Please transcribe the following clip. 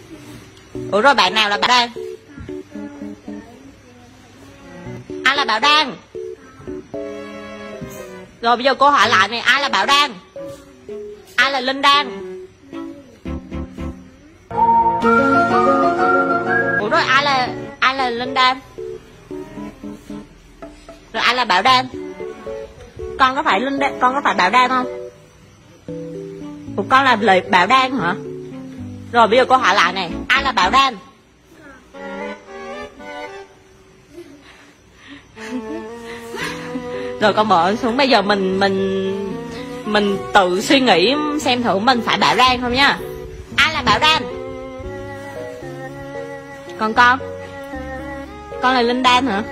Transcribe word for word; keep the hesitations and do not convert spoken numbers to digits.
Ủa rồi bạn nào là Bảo Đan? Ai là Bảo Đan? Rồi bây giờ cô hỏi lại này, ai là Bảo Đan? Ai là Linh Đan? Ủa rồi ai là ai là Linh Đan? Rồi ai là Bảo Đan? Con có phải Linh Đan, con có phải Bảo Đan không? Ủa con là lời Bảo Đan hả? Rồi bây giờ cô hỏi lại này, ai là Bảo Đan? Rồi con bỏ xuống, bây giờ mình mình mình tự suy nghĩ xem thử mình phải Bảo Đan không nha. Ai là Bảo Đan? Còn con? Con là Linh Đan hả?